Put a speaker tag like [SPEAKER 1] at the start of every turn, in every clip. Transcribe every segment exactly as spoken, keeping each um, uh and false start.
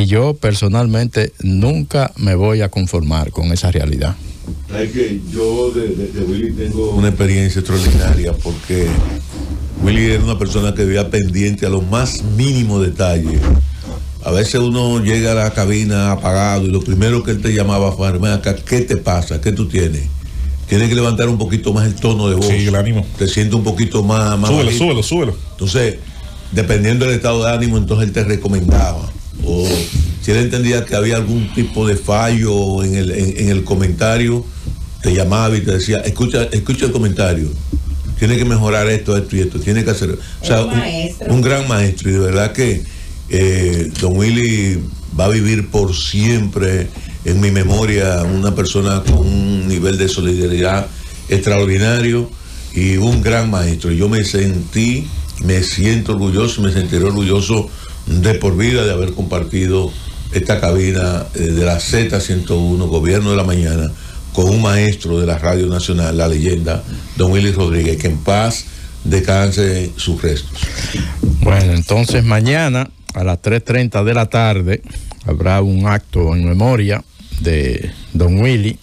[SPEAKER 1] y yo personalmente nunca me voy a conformar con esa realidad.
[SPEAKER 2] Es que yo de, de, de Willy tengo una experiencia extraordinaria, porque Willy era una persona que vivía pendiente a los más mínimos detalles. A veces uno llega a la cabina apagado y lo primero que él te llamaba fue: acá, ¿qué te pasa? ¿Qué tú tienes? Tienes que levantar un poquito más el tono de voz.
[SPEAKER 3] Sí, el ánimo.
[SPEAKER 2] Te sientes un poquito más... más
[SPEAKER 3] súbelo,
[SPEAKER 2] bajito.
[SPEAKER 3] súbelo, súbelo.
[SPEAKER 2] Entonces, dependiendo del estado de ánimo, entonces él te recomendaba. O si él entendía que había algún tipo de fallo en el, en, en el comentario, te llamaba y te decía: escucha, escucha el comentario. Tiene que mejorar esto, esto y esto. Tiene que hacer... O sea, un, un gran maestro. Y de verdad que eh, don Willy va a vivir por siempre en mi memoria, una persona con un nivel de solidaridad extraordinario y un gran maestro. Yo me sentí, me siento orgulloso, me sentiré orgulloso de por vida de haber compartido esta cabina eh, de la Z ciento uno, Gobierno de la Mañana, con un maestro de la Radio Nacional, la leyenda, don Willy Rodríguez, que en paz descanse sus restos.
[SPEAKER 1] Bueno, entonces mañana a las tres treinta de la tarde habrá un acto en memoria de don Willy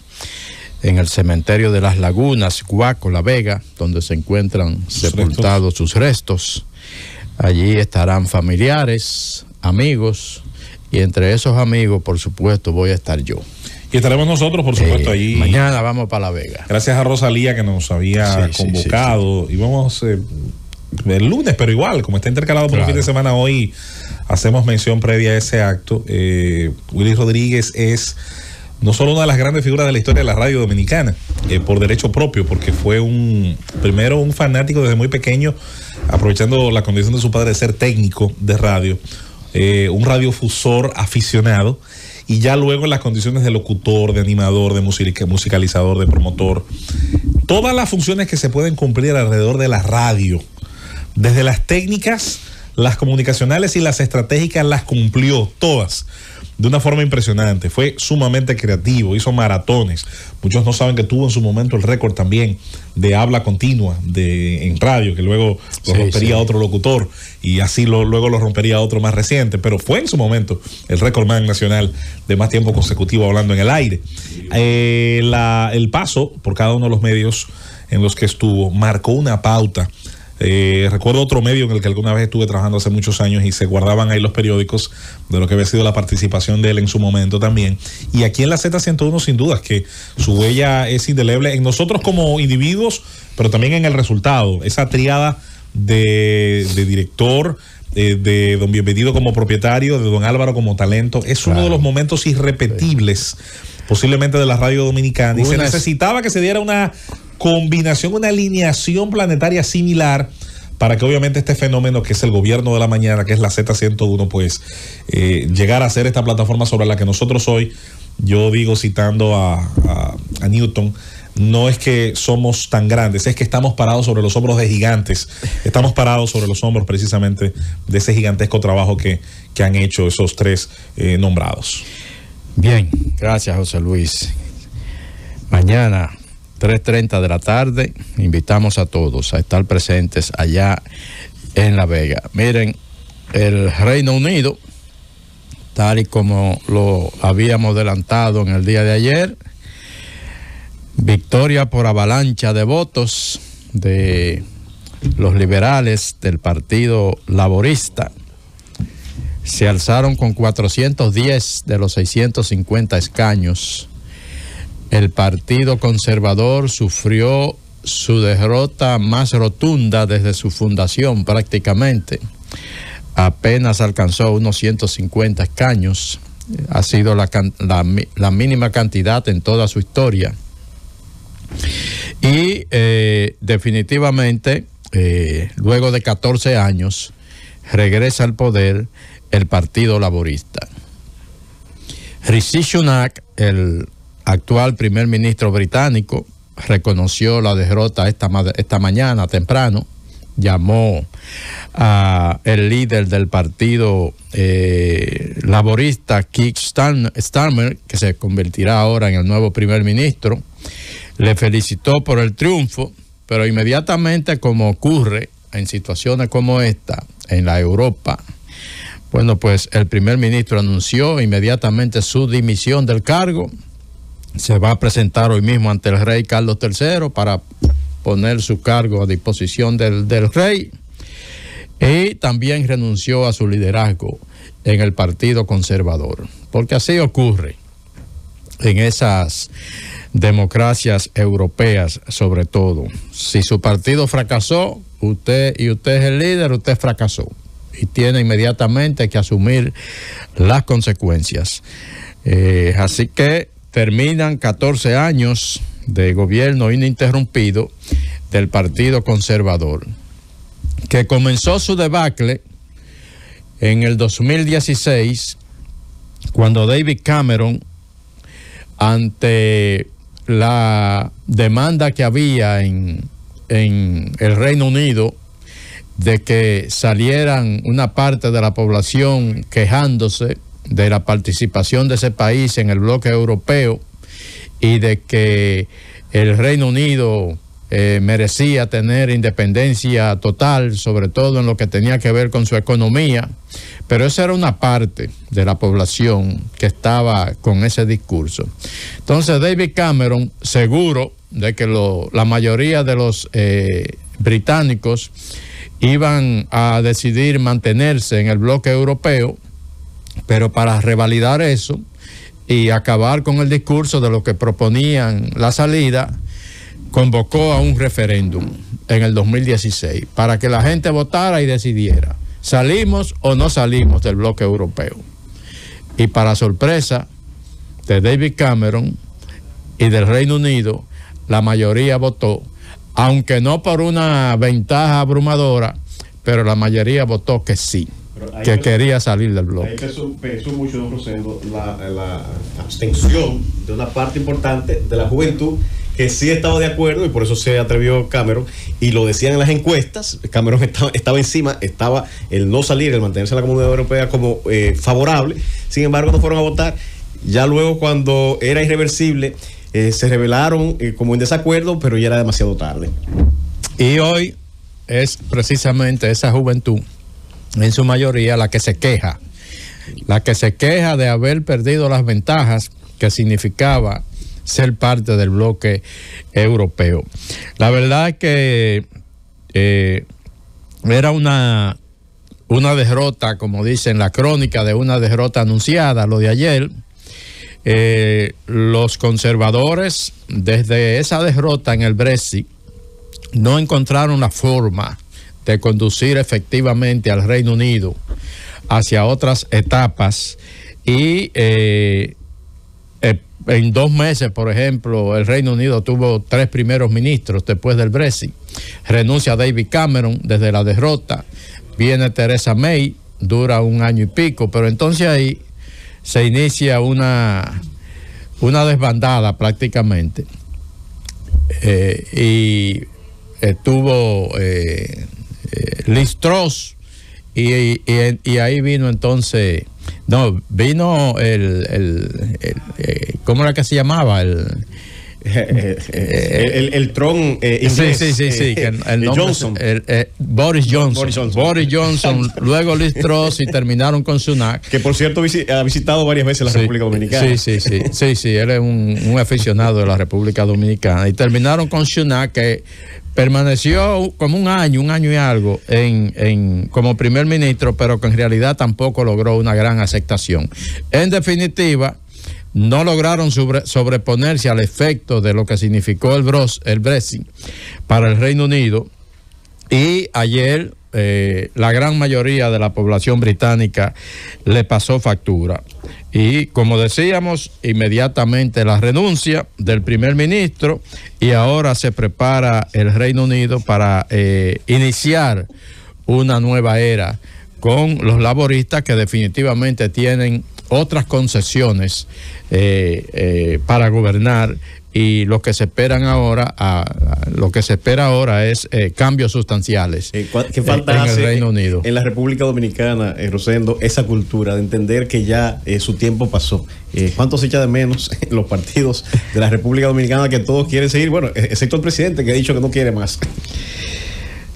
[SPEAKER 1] en el cementerio de las Lagunas, Guaco, La Vega, donde se encuentran sepultados sus restos. Allí estarán familiares, amigos, y entre esos amigos, por supuesto, voy a estar yo.
[SPEAKER 3] Y estaremos nosotros, por supuesto,
[SPEAKER 1] eh,
[SPEAKER 3] allí.
[SPEAKER 1] Mañana vamos para La Vega.
[SPEAKER 3] Gracias a Rosalía, que nos había
[SPEAKER 1] sí,
[SPEAKER 3] convocado.
[SPEAKER 1] Sí, sí, sí.
[SPEAKER 3] Y vamos eh, el lunes, pero igual, como está intercalado por claro. el fin de semana, hoy hacemos mención previa a ese acto. Eh, Willy Rodríguez es no solo una de las grandes figuras de la historia de la radio dominicana, eh, por derecho propio, porque fue un, primero un fanático desde muy pequeño, aprovechando la condición de su padre de ser técnico de radio, eh, un radiofusor aficionado, y ya luego en las condiciones de locutor, de animador, de music musicalizador, de promotor, todas las funciones que se pueden cumplir alrededor de la radio, desde las técnicas, las comunicacionales y las estratégicas, las cumplió todas de una forma impresionante. Fue sumamente creativo, hizo maratones. Muchos no saben que tuvo en su momento el récord también de habla continua de, en radio, que luego lo sí, rompería sí. otro locutor, y así lo, luego lo rompería otro más reciente, pero fue en su momento el récordman nacional de más tiempo consecutivo hablando en el aire. Eh, la, el paso por cada uno de los medios en los que estuvo marcó una pauta. Eh, recuerdo otro medio en el que alguna vez estuve trabajando hace muchos años y se guardaban ahí los periódicos de lo que había sido la participación de él en su momento también. Y aquí en la Z ciento uno, sin dudas que su huella es indeleble en nosotros como individuos, pero también en el resultado. Esa triada de, de director, de, de don Bienvenido como propietario, de don Álvaro como talento, es claro. uno de los momentos irrepetibles sí. posiblemente de la radio dominicana. Y una se necesitaba es... que se diera una combinación, una alineación planetaria similar para que obviamente este fenómeno que es el Gobierno de la Mañana, que es la Z ciento uno, pues eh, llegar a ser esta plataforma sobre la que nosotros hoy, yo digo citando a, a, a Newton, no es que somos tan grandes, es que estamos parados sobre los hombros de gigantes, estamos parados sobre los hombros precisamente de ese gigantesco trabajo que, que han hecho esos tres eh, nombrados.
[SPEAKER 1] Bien, gracias José Luis. Mañana tres treinta de la tarde, invitamos a todos a estar presentes allá en La Vega. Miren, el Reino Unido, tal y como lo habíamos adelantado en el día de ayer, victoria por avalancha de votos de los liberales del Partido Laborista. Se alzaron con cuatrocientos diez de los seiscientos cincuenta escaños. El Partido Conservador sufrió su derrota más rotunda desde su fundación prácticamente. Apenas alcanzó unos ciento cincuenta escaños. Ha sido la, la, la mínima cantidad en toda su historia. Y eh, definitivamente, eh, luego de catorce años, regresa al poder el Partido Laborista. Rishi Sunak, el actual primer ministro británico, reconoció la derrota esta, esta mañana temprano, llamó a el líder del partido eh, laborista, Keir Starmer, que se convertirá ahora en el nuevo primer ministro, le felicitó por el triunfo, pero inmediatamente, como ocurre en situaciones como esta, en la Europa, Bueno, pues el primer ministro anunció inmediatamente su dimisión del cargo. Se va a presentar hoy mismo ante el rey Carlos tercero para poner su cargo a disposición del, del rey. Y también renunció a su liderazgo en el Partido Conservador, porque así ocurre en esas democracias europeas, sobre todo. Si su partido fracasó, usted y usted es el líder, usted fracasó y tiene inmediatamente que asumir las consecuencias. Eh, así que terminan catorce años de gobierno ininterrumpido del Partido Conservador, que comenzó su debacle en el dos mil dieciséis, cuando David Cameron, ante la demanda que había en, en el Reino Unido de que salieran una parte de la población quejándose de la participación de ese país en el bloque europeo y de que el Reino Unido eh, merecía tener independencia total, sobre todo en lo que tenía que ver con su economía, pero esa era una parte de la población que estaba con ese discurso. Entonces David Cameron, seguro de que lo, la mayoría de los eh, británicos iban a decidir mantenerse en el bloque europeo, pero para revalidar eso y acabar con el discurso de lo que proponían la salida, convocó a un referéndum en el dos mil dieciséis para que la gente votara y decidiera, ¿salimos o no salimos del bloque europeo? Y para sorpresa de David Cameron y del Reino Unido, la mayoría votó, aunque no por una ventaja abrumadora, pero la mayoría votó que sí, que pesó, quería salir del bloque.
[SPEAKER 4] Ahí pesó, pesó mucho, don Rosendo, la, la abstención de una parte importante de la juventud que sí estaba de acuerdo, y por eso se atrevió Cameron, y lo decían en las encuestas. Cameron estaba, estaba encima, estaba el no salir, el mantenerse en la Comunidad Europea como eh, favorable. Sin embargo, no fueron a votar. Ya luego, cuando era irreversible, eh, se rebelaron eh, como en desacuerdo, pero ya era demasiado tarde.
[SPEAKER 1] Y hoy es precisamente esa juventud, en su mayoría, la que se queja, la que se queja de haber perdido las ventajas que significaba ser parte del bloque europeo. La verdad es que eh, era una, una derrota, como dicen la crónica, de una derrota anunciada, lo de ayer. Eh, los conservadores, desde esa derrota en el Brexit, no encontraron la forma de conducir efectivamente al Reino Unido hacia otras etapas y eh, eh, en dos meses, por ejemplo, el Reino Unido tuvo tres primeros ministros después del Brexit. Renuncia David Cameron desde la derrota, viene Theresa May, dura un año y pico, pero entonces ahí se inicia una, una desbandada prácticamente. Eh, y estuvo eh, eh, Liz Truss y, y, y ahí vino entonces, no, vino el, el, el, el ¿cómo era que se llamaba? El
[SPEAKER 4] el, el, el Tron eh, inglés,
[SPEAKER 1] sí, sí, sí, sí,
[SPEAKER 4] eh,
[SPEAKER 1] el, el nombre,
[SPEAKER 4] Johnson.
[SPEAKER 1] El, el, Boris Johnson. Boris Johnson, Boris Johnson luego Liz Truss y terminaron con Sunak.
[SPEAKER 4] Que por cierto ha visitado varias veces la
[SPEAKER 1] sí,
[SPEAKER 4] República Dominicana.
[SPEAKER 1] Sí, sí, sí, sí, sí, él es un, un aficionado de la República Dominicana. Y terminaron con Sunak, que permaneció como un año, un año y algo en, en, como primer ministro, pero que en realidad tampoco logró una gran aceptación. En definitiva, no lograron sobre, sobreponerse al efecto de lo que significó el, bros, el Brexit para el Reino Unido, y ayer eh, la gran mayoría de la población británica le pasó factura. Y como decíamos, inmediatamente la renuncia del primer ministro, y ahora se prepara el Reino Unido para eh, iniciar una nueva era con los laboristas, que definitivamente tienen otras concesiones eh, eh, para gobernar, y lo que se esperan ahora, a, a, lo que se espera ahora es eh, cambios sustanciales
[SPEAKER 4] eh, ¿qué falta
[SPEAKER 1] en
[SPEAKER 4] hace
[SPEAKER 1] el Reino Unido?
[SPEAKER 4] En la República Dominicana, eh, Rosendo, esa cultura de entender que ya eh, su tiempo pasó. Eh, ¿Cuánto se echa de menos en los partidos de la República Dominicana, que todos quieren seguir? Bueno, excepto el presidente, que ha dicho que no quiere más.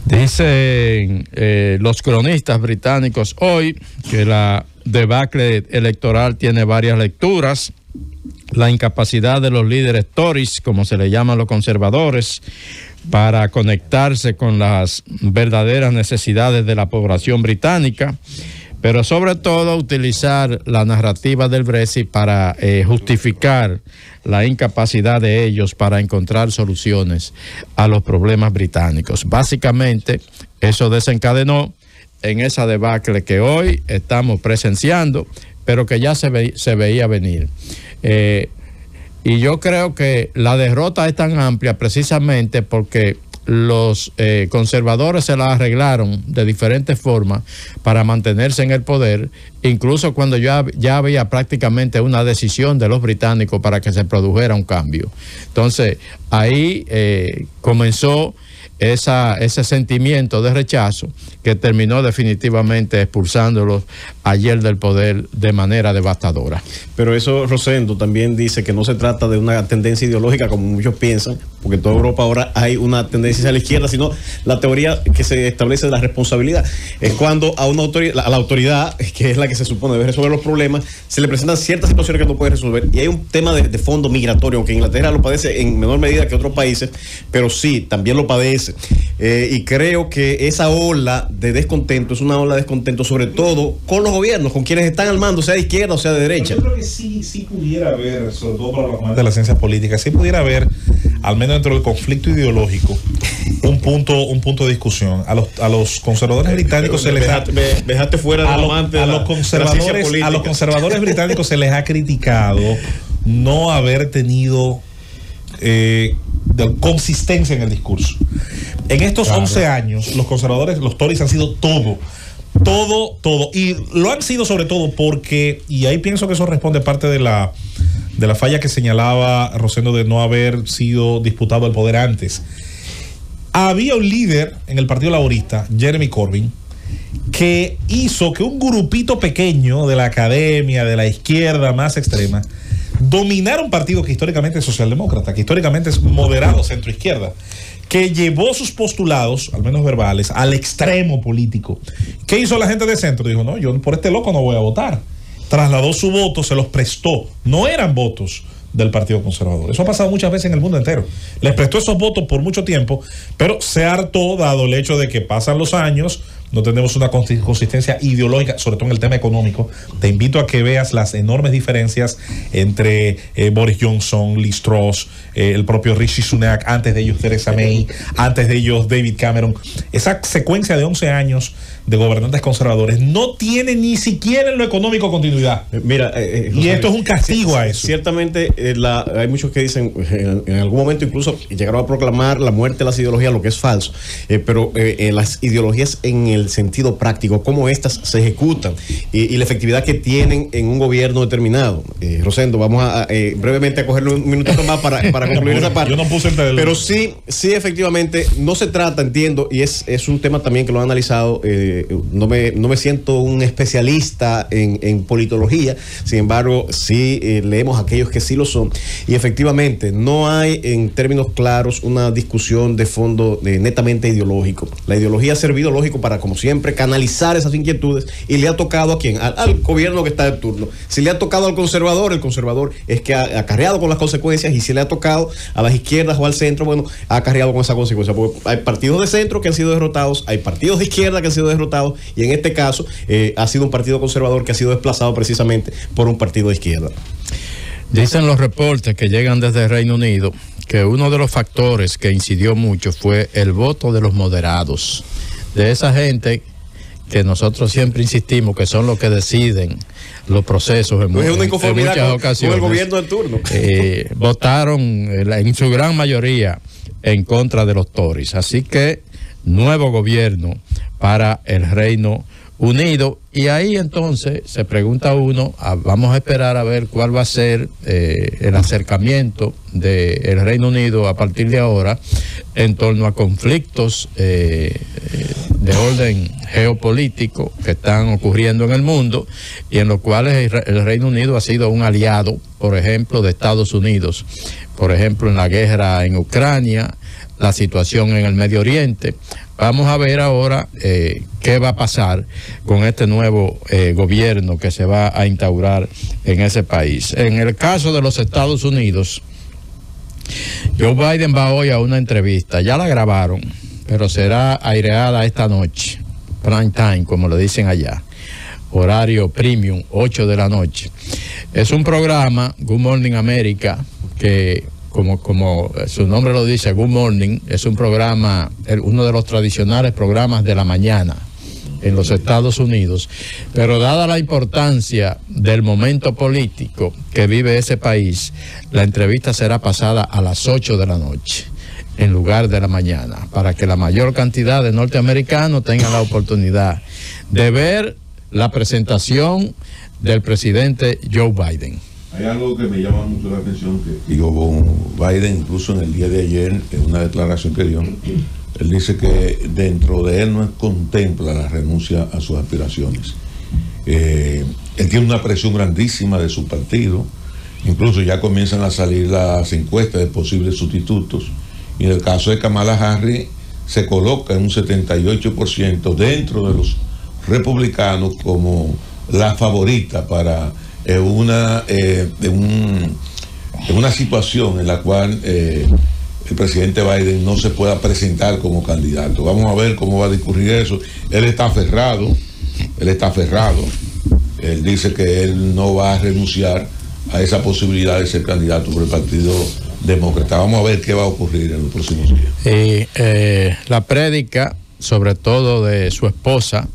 [SPEAKER 1] Dicen eh, los cronistas británicos hoy que la debacle electoral tiene varias lecturas. La incapacidad de los líderes Tories, como se le llaman los conservadores, para conectarse con las verdaderas necesidades de la población británica, pero sobre todo utilizar la narrativa del Brexit para eh, justificar la incapacidad de ellos para encontrar soluciones a los problemas británicos. Básicamente, eso desencadenó en esa debacle que hoy estamos presenciando, pero que ya se, ve, se veía venir. Eh, y yo creo que la derrota es tan amplia precisamente porque los eh, conservadores se la arreglaron de diferentes formas para mantenerse en el poder, incluso cuando ya, ya había prácticamente una decisión de los británicos para que se produjera un cambio. Entonces, ahí eh, comenzó esa, ese sentimiento de rechazo que terminó definitivamente expulsándolos ayer del poder de manera devastadora.
[SPEAKER 4] Pero eso, Rosendo, también dice que no se trata de una tendencia ideológica como muchos piensan, porque en toda Europa ahora hay una tendencia a la izquierda, sino la teoría que se establece de la responsabilidad. Es cuando a una autoridad, a la autoridad, que es la que se supone debe resolver los problemas, se le presentan ciertas situaciones que no puede resolver. Y hay un tema de, de fondo migratorio, aunque Inglaterra lo padece en menor medida que otros países, pero sí, también lo padece. Eh, y creo que esa ola de descontento es una ola de descontento sobre todo con los gobiernos, con quienes están al mando, sea de izquierda o sea de derecha.
[SPEAKER 3] Yo creo que sí, sí pudiera haber, sobre todo para los amantes de la ciencia política, sí pudiera haber, al menos dentro del conflicto ideológico, un punto, un punto de discusión. A los, a los conservadores británicos se les ha,
[SPEAKER 4] dejaste fuera
[SPEAKER 3] a, lo, a, de la, los conservadores, a los conservadores británicos se les ha criticado no haber tenido eh, de consistencia en el discurso. En estos claro. once años, los conservadores, los Tories han sido todo, todo, todo. Y lo han sido sobre todo porque, y ahí pienso que eso responde parte de la, de la falla que señalaba Rosendo de no haber sido disputado el poder antes. Había un líder en el Partido Laborista, Jeremy Corbyn, que hizo que un grupito pequeño de la academia, de la izquierda más extrema, dominara un partido que históricamente es socialdemócrata, que históricamente es moderado centro-izquierda, que llevó sus postulados, al menos verbales, al extremo político. ¿Qué hizo la gente de centro? Dijo, no, yo por este loco no voy a votar. Trasladó su voto, se los prestó. No eran votos del Partido Conservador. Eso ha pasado muchas veces en el mundo entero. Les prestó esos votos por mucho tiempo, pero se hartó dado el hecho de que pasan los años, no tenemos una consistencia ideológica, sobre todo en el tema económico. Te invito a que veas las enormes diferencias entre eh, Boris Johnson, Liz Truss, eh, el propio Rishi Sunak, antes de ellos Theresa May, antes de ellos David Cameron. Esa secuencia de once años de gobernantes conservadores no tiene ni siquiera en lo económico continuidad.
[SPEAKER 4] Mira, eh, eh,
[SPEAKER 3] y esto es un castigo a eso.
[SPEAKER 4] Ciertamente, eh, la, hay muchos que dicen, en, en algún momento incluso llegaron a proclamar la muerte de las ideologías, lo que es falso. Eh, pero eh, eh, las ideologías en el sentido práctico, cómo estas se ejecutan y, y la efectividad que tienen en un gobierno determinado. Eh, Rosendo, vamos a eh, brevemente a cogerle un minutito más para, para concluir esa parte.
[SPEAKER 3] Yo no puse el teléfono.
[SPEAKER 4] Pero sí, sí, efectivamente, no se trata, entiendo, y es, es un tema también que lo han analizado. Eh, no, me, no me siento un especialista en, en politología, sin embargo, sí eh, leemos a aquellos que sí lo son. Y efectivamente, no hay en términos claros una discusión de fondo de, netamente ideológico. La ideología ha servido, lógico, para, como siempre, canalizar esas inquietudes, y le ha tocado a quién, al, al gobierno que está de turno. Si le ha tocado al conservador, el conservador es que ha acarreado con las consecuencias, y si le ha tocado a las izquierdas o al centro, bueno, ha acarreado con esa consecuencia, porque hay partidos de centro que han sido derrotados, hay partidos de izquierda que han sido derrotados, y en este caso eh, ha sido un partido conservador que ha sido desplazado precisamente por un partido de izquierda.
[SPEAKER 1] Dicen los reportes que llegan desde el Reino Unido que uno de los factores que incidió mucho fue el voto de los moderados, de esa gente que nosotros siempre insistimos que son los que deciden los procesos en,
[SPEAKER 4] no es una
[SPEAKER 1] en,
[SPEAKER 4] inconformidad
[SPEAKER 1] en muchas
[SPEAKER 4] con,
[SPEAKER 1] ocasiones.
[SPEAKER 4] Con el gobierno del turno.
[SPEAKER 1] Eh, votaron en su gran mayoría en contra de los Tories. Así que nuevo gobierno para el Reino Unido. Y ahí entonces se pregunta uno, a, vamos a esperar a ver cuál va a ser eh, el acercamiento del Reino Unido a partir de ahora en torno a conflictos eh, de orden geopolítico que están ocurriendo en el mundo y en los cuales el, el Reino Unido ha sido un aliado, por ejemplo, de Estados Unidos, por ejemplo, en la guerra en Ucrania, la situación en el Medio Oriente. vamos a ver ahora eh, qué va a pasar con este nuevo eh, gobierno que se va a instaurar en ese país. En el caso de los Estados Unidos, Joe Biden va hoy a una entrevista, ya la grabaron, pero será aireada esta noche, prime time, como le dicen allá, horario premium, ocho de la noche. Es un programa, Good Morning America, que como, como su nombre lo dice, Good Morning, es un programa, uno de los tradicionales programas de la mañana en los Estados Unidos, pero dada la importancia del momento político que vive ese país, la entrevista será pasada a las ocho de la noche en lugar de la mañana, para que la mayor cantidad de norteamericanos tengan la oportunidad de ver la presentación del presidente Joe Biden.
[SPEAKER 2] Hay algo que me llama mucho la atención, que digo, Biden incluso en el día de ayer, en una declaración que dio, él dice que dentro de él no contempla la renuncia a sus aspiraciones. Eh, él tiene una presión grandísima de su partido, incluso ya comienzan a salir las encuestas de posibles sustitutos, y en el caso de Kamala Harris se coloca en un setenta y ocho por ciento dentro de los republicanos como la favorita para eh, una, eh, de un, de una situación en la cual eh, el presidente Biden no se pueda presentar como candidato. Vamos a ver cómo va a discurrir eso. Él está aferrado, él está aferrado. Él dice que él no va a renunciar a esa posibilidad de ser candidato por el Partido Demócrata. Vamos a ver qué va a ocurrir en los próximos días.
[SPEAKER 1] Y eh, la prédica, sobre todo de su esposa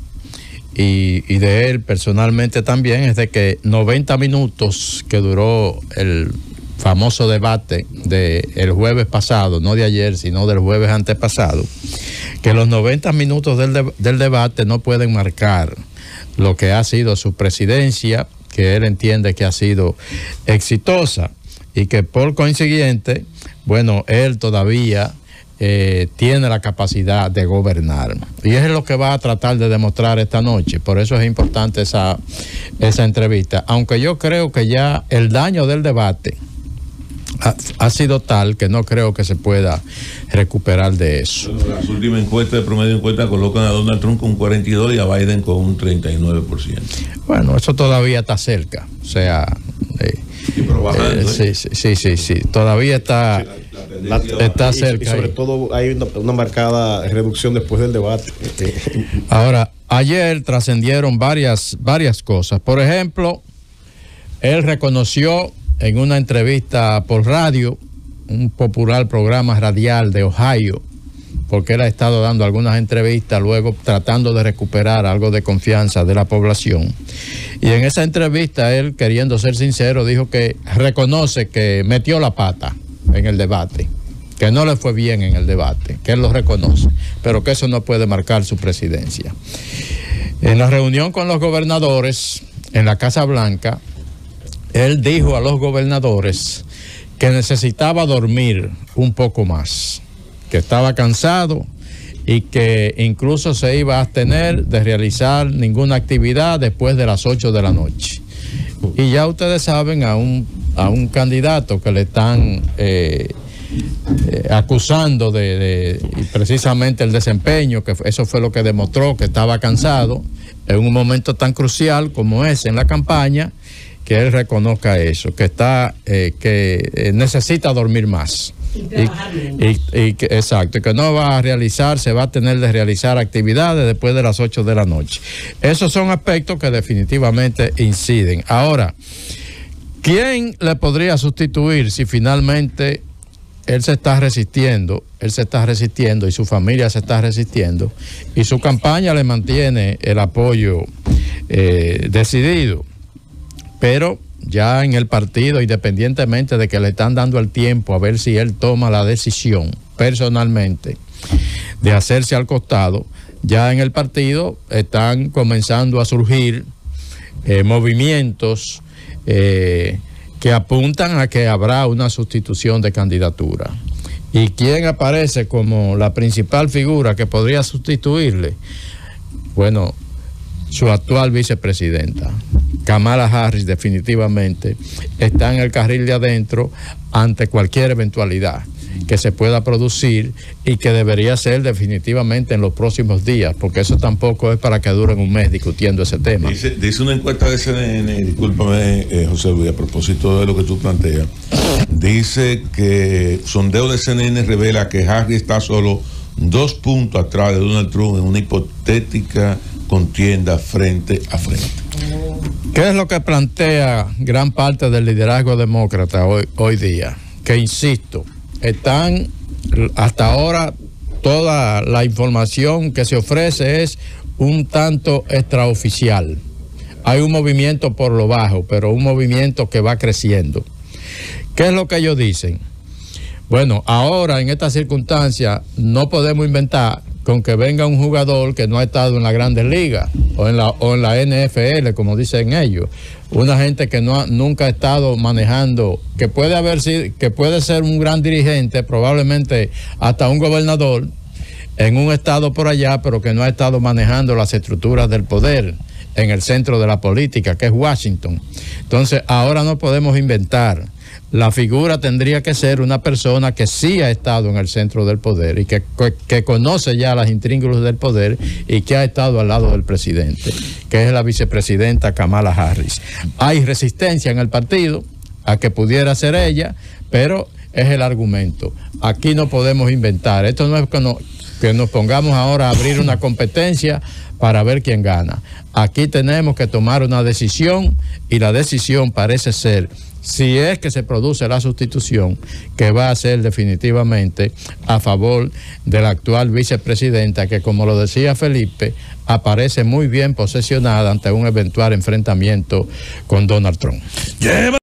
[SPEAKER 1] y, y de él personalmente también, es de que noventa minutos que duró el famoso debate del jueves pasado, no de ayer, sino del jueves antepasado, que los noventa minutos del, de, del debate no pueden marcar lo que ha sido su presidencia, que él entiende que ha sido exitosa y que por consiguiente, bueno, él todavía eh, tiene la capacidad de gobernar. Y es lo que va a tratar de demostrar esta noche. Por eso es importante esa, esa entrevista. Aunque yo creo que ya el daño del debate ha, ha sido tal que no creo que se pueda recuperar de eso.
[SPEAKER 2] Bueno, las últimas encuestas de promedio de encuestas colocan a Donald Trump con cuarenta y dos y a Biden con un treinta y nueve por ciento.
[SPEAKER 1] Bueno, eso todavía está cerca. O sea, eh,
[SPEAKER 2] sí, pero bajando,
[SPEAKER 1] eh, sí, sí, sí, sí, sí, todavía está,
[SPEAKER 2] sí, la, la
[SPEAKER 4] La,
[SPEAKER 1] está
[SPEAKER 4] y,
[SPEAKER 1] cerca.
[SPEAKER 4] y sobre
[SPEAKER 1] ahí.
[SPEAKER 4] todo hay una, una marcada reducción después del debate.
[SPEAKER 1] Ahora, ayer trascendieron varias, varias cosas. Por ejemplo, él reconoció en una entrevista por radio, un popular programa radial de Ohio, porque él ha estado dando algunas entrevistas, luego tratando de recuperar algo de confianza de la población. Y en esa entrevista, él, queriendo ser sincero, dijo que reconoce que metió la pata en el debate, que no le fue bien en el debate, que él lo reconoce, pero que eso no puede marcar su presidencia. En la reunión con los gobernadores en la Casa Blanca, él dijo a los gobernadores que necesitaba dormir un poco más, que estaba cansado y que incluso se iba a abstener de realizar ninguna actividad después de las ocho de la noche. Y ya ustedes saben a un, a un candidato que le están eh, eh, acusando de, de precisamente el desempeño, que eso fue lo que demostró, que estaba cansado en un momento tan crucial como ese en la campaña, que él reconozca eso, que está, eh, que eh, necesita dormir más. Y, y, y que, exacto, y que no va a realizar, se va a tener de realizar actividades después de las ocho de la noche. Esos son aspectos que definitivamente inciden. Ahora, ¿quién le podría sustituir si finalmente él se está resistiendo, él se está resistiendo y su familia se está resistiendo y su campaña le mantiene el apoyo eh, decidido? Pero ya en el partido, independientemente de que le están dando el tiempo a ver si él toma la decisión personalmente de hacerse al costado, ya en el partido están comenzando a surgir eh, movimientos eh, que apuntan a que habrá una sustitución de candidatura. ¿Y quién aparece como la principal figura que podría sustituirle? Bueno, su actual vicepresidenta, Kamala Harris, definitivamente está en el carril de adentro ante cualquier eventualidad. que se pueda producir y que debería ser definitivamente en los próximos días, porque eso tampoco es para que duren un mes discutiendo ese tema.
[SPEAKER 2] Dice, dice una encuesta de C N N, discúlpame eh, José Luis, a propósito de lo que tú planteas, dice que sondeo de C N N revela que Harris está solo dos puntos atrás de Donald Trump en una hipotética contienda frente a frente.
[SPEAKER 1] ¿Qué es lo que plantea gran parte del liderazgo demócrata hoy, hoy día? Que insisto, están hasta ahora toda la información que se ofrece es un tanto extraoficial. Hay un movimiento por lo bajo, pero un movimiento que va creciendo. ¿Qué es lo que ellos dicen? Bueno, ahora en esta circunstancia no podemos inventar con que venga un jugador que no ha estado en la Grandes Ligas o en la, o en la N F L, como dicen ellos. Una gente que no ha, nunca ha estado manejando, que puede haber sido, que puede ser un gran dirigente, probablemente hasta un gobernador en un estado por allá, pero que no ha estado manejando las estructuras del poder en el centro de la política, que es Washington. Entonces, ahora no podemos inventar. La figura tendría que ser una persona que sí ha estado en el centro del poder y que, que, que conoce ya las intríngulis del poder y que ha estado al lado del presidente, que es la vicepresidenta Kamala Harris. Hay resistencia en el partido a que pudiera ser ella, pero es el argumento. Aquí no podemos inventar. Esto no es que, no, que nos pongamos ahora a abrir una competencia para ver quién gana. Aquí tenemos que tomar una decisión y la decisión parece ser, si es que se produce la sustitución, que va a ser definitivamente a favor de la actual vicepresidenta, que como lo decía Felipe, aparece muy bien posesionada ante un eventual enfrentamiento con Donald Trump.